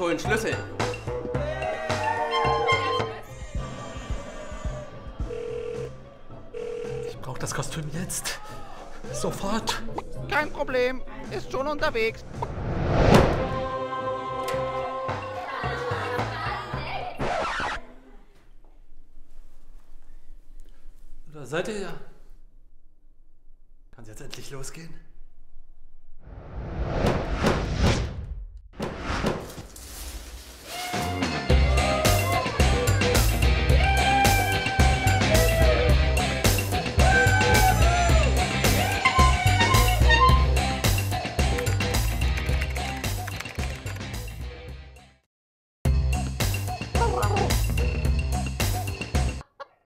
hol einen Schlüssel. Ich brauche das Kostüm jetzt. Sofort. Kein Problem, ist schon unterwegs. Da seid ihr ja. Kann es jetzt endlich losgehen?